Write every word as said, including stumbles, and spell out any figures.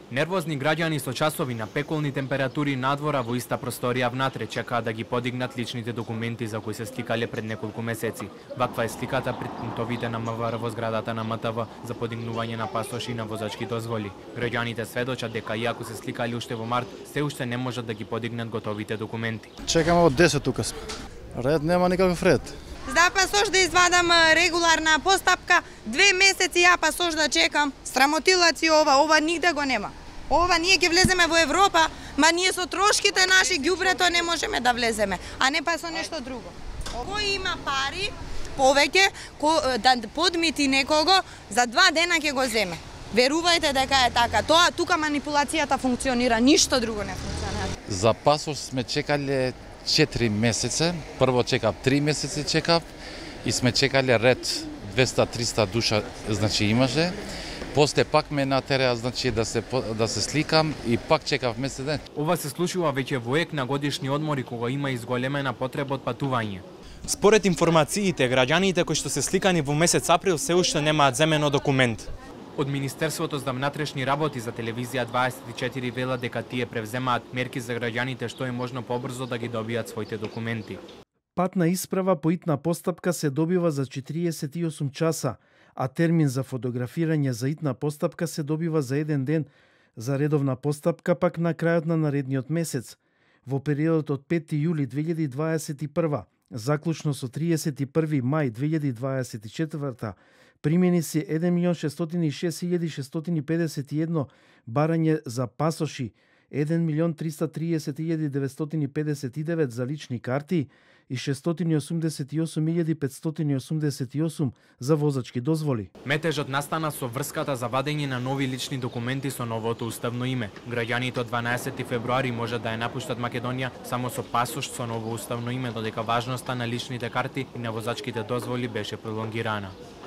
Нервозни граѓани со часови на пеколни температури надвора во иста просторија внатре чекаат да ги подигнат личните документи за кои се сликале пред неколку месеци. Ваква е сликата пред пунктовите на М В Р во зградата на М Т В за подигнување на пасоши на возачки дозволи. Граѓаните сведочат дека иако се сликале уште во март, се уште не можат да ги подигнат готовите документи. Чекаме од десет тука сме. Ред нема никаков ред. За пасош да извадам регуларна постапка, две месеци ја пасош да чекам. Срамотилаци ова, ова нигде го нема. Ова ние ќе влеземе во Европа, ма ние со трошките наши ѓубрето не можеме да влеземе, а не па со нешто друго. Кој има пари, повеќе, да подмити некого, за два дена ќе го земе. Верувајте дека е така. Тоа тука манипулацијата функционира, ништо друго не функционира. За пасош сме чекале четири месеца. Прво чекав три месеци чекав и сме чекале ред двеста триста душа, значи имаше. После пак ме натераа, значи да се да се сликам и пак чекав месец ден. Ова се случува веќе во ек на годишни одмори кога има изголемена потреба од патување. Според информациите, граѓаните кои што се сликани во месец април се уште немаат земено документ. Од Министерството за внатрешни работи за телевизија дваесет и четири вела дека тие превземаат мерки за граѓаните што е можно побрзо да ги добијат своите документи. Патна исправа по итна постапка се добива за четириесет и осум часа, а термин за фотографирање за итна постапка се добива за еден ден, за редовна постапка пак на крајот на наредниот месец. Во периодот од пети јули две илјади дваесет и прва, заклучно со триесет и први мај две илјади дваесет и четврта, примени се еден милион шестстотини и шест илјади шестстотини педесет и едно барање за пасоши, еден милион триста триесет илјади деветстотини педесет и девет за лични карти и шестстотини осумдесет и осум илјади петстотини осумдесет и осум за возачки дозволи. Метежот настана со врската за вадење на нови лични документи со новото уставно име. Граѓаните од дванаесети февруари можат да ја напуштат Македонија само со пасош со ново уставно име, додека важноста на личните карти и на возачките дозволи беше пролонгирана.